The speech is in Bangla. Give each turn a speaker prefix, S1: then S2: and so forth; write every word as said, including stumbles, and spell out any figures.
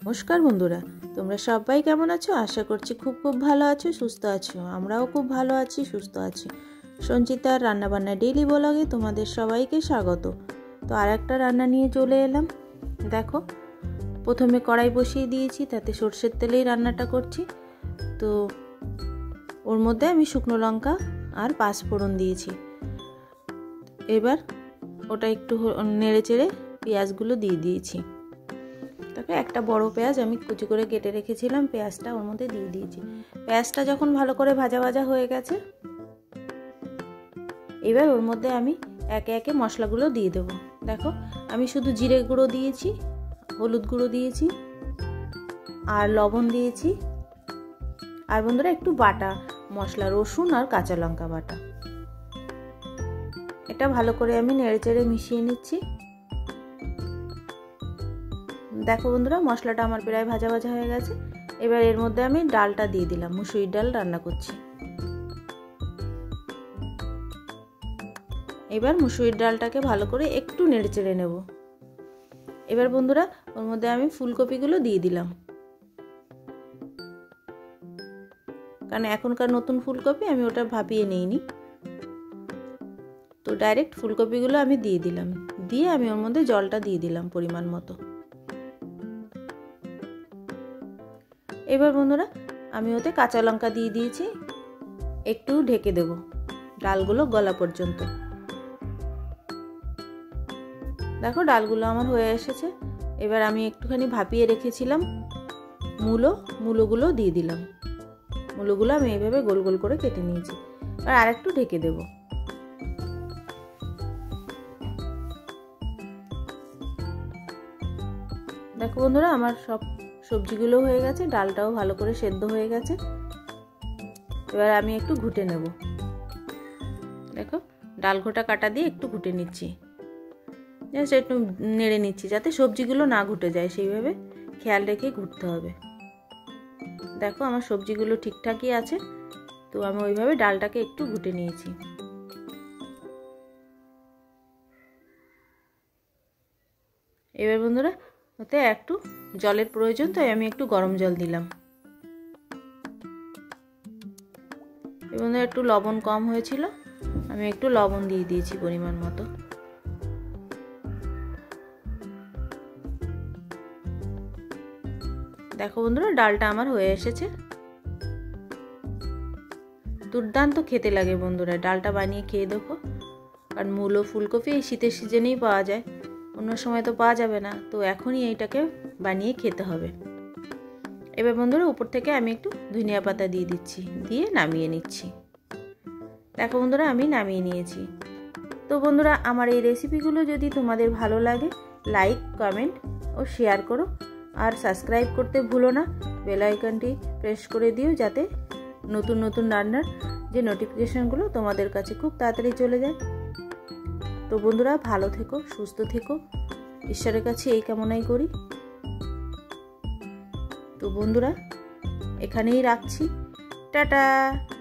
S1: নমস্কার বন্ধুরা, তোমরা সবাই কেমন আছো? আশা করছি খুব খুব ভালো আছো, সুস্থ আছো। আমরাও খুব ভালো আছি, সুস্থ আছি। সঞ্চিতার রান্নাবান্না ডেইলি ব্লগে তোমাদের সবাইকে স্বাগত। তো আর একটা রান্না নিয়ে চলে এলাম। দেখো, প্রথমে কড়াই বসিয়ে দিয়েছি, তাতে সর্ষের তেলেই রান্নাটা করছি। তো ওর মধ্যে আমি শুকনো লঙ্কা আর পাঁচফোড়ন দিয়েছি। এবার ওটা একটু নেড়ে চেড়ে পেঁয়াজগুলো দিয়ে দিয়েছি। তারপরে একটা বড় পেঁয়াজ আমি কুচি করে কেটে রেখেছিলাম, পেঁয়াজটা ওর মধ্যে দিয়ে দিয়েছি। পেঁয়াজটা যখন ভালো করে ভাজা ভাজা হয়ে গেছে, এবার ওর মধ্যে আমি একে একে মশলাগুলো দিয়ে দেবো। দেখো, আমি শুধু জিরে গুঁড়ো দিয়েছি, হলুদ গুঁড়ো দিয়েছি আর লবণ দিয়েছি, আর বন্ধুরা একটু বাটা মশলা, রসুন আর কাঁচা লঙ্কা বাটা। এটা ভালো করে আমি নেড়ে চেড়ে মিশিয়ে নিচ্ছি। দেখো বন্ধুরা, মশলাটা আমার প্রায় ভাজা ভাজা হয়ে গেছে। এবার এর মধ্যে আমি ডালটা দিয়ে দিলাম। মুসুরির ডাল রান্না করছি। এবার মুসুরির ডালটাকে ভালো করে একটু নেড়ে চেড়ে নেব। এবার বন্ধুরা, ওর মধ্যে আমি ফুলকপিগুলো দিয়ে দিলাম, কারণ এখনকার নতুন ফুলকপি, আমি ওটা ভাপিয়ে নিইনি। তো ডাইরেক্ট ফুলকপিগুলো আমি দিয়ে দিলাম, দিয়ে আমি ওর মধ্যে জলটা দিয়ে দিলাম পরিমাণ মতো। এবার বন্ধুরা, আমি ওতে কাঁচা লঙ্কা দিয়ে দিয়েছি, একটু ঢেকে দেব ডালগুলো গলা পর্যন্ত। দেখো, ডালগুলো আমার হয়ে এসেছে। এবার আমি একটুখানি ভাপিয়ে রেখেছিলাম মূলো, মূলোগুলো দিয়ে দিলাম। মূলোগুলো আমি এইভাবে গোল গোল করে কেটে নিয়েছি। আর আরেকটু ঢেকে দেব। দেখো বন্ধুরা, আমার সব সবজিগুলো হয়ে গেছে, ডালটাও ভালো করে সেদ্ধ হয়ে গেছে। এবার আমি একটু ঘুটে নেব। দেখো, ডাল ঘোটা কাটা দিয়ে একটু ঘুটে নিচ্ছি, জাস্ট একটু নেড়ে নিচ্ছি যাতে সবজিগুলো না ঘুটে যায়, সেইভাবে খেয়াল রেখে ঘুটতে হবে। দেখো, আমার সবজিগুলো ঠিকঠাকই আছে, তো আমি ওইভাবে ডালটাকে একটু ঘুটে নিয়েছি। এবার বন্ধুরা, ওতে একটু জলের প্রয়োজন, তাই আমি একটু গরম জল দিলাম। এবং একটু লবণ কম হয়েছিল, আমি একটু লবণ দিয়ে দিয়েছি পরিমাণ মতো। দেখো বন্ধুরা, ডালটা আমার হয়ে এসেছে। দুর্দান্ত খেতে লাগে বন্ধুরা, ডালটা বানিয়ে খেয়ে দেখো। আর মূলো, ফুলকপি এই শীতের সিজনেই পাওয়া যায়, অন্য সময় তো পাওয়া যাবে না, তো এখনই এইটাকে বানিয়ে খেতে হবে। এবার বন্ধুরা, উপর থেকে আমি একটু ধনিয়া পাতা দিয়ে দিচ্ছি, দিয়ে নামিয়ে নিচ্ছি। দেখো বন্ধুরা, আমি নামিয়ে নিয়েছি। তো বন্ধুরা, আমার এই রেসিপিগুলো যদি তোমাদের ভালো লাগে, লাইক, কমেন্ট ও শেয়ার করো। আর সাবস্ক্রাইব করতে ভুলো না, বেল আইকনটি প্রেস করে দিও, যাতে নতুন নতুন রান্নার যে নোটিফিকেশনগুলো তোমাদের কাছে খুব তাড়াতাড়ি চলে যায়। তো বন্ধুরা, ভালো থেকো, সুস্থ থেকো, ঈশ্বরের কাছে এই কামনাই করি। তো বন্ধুরা, এখানেই রাখছি। টাটা।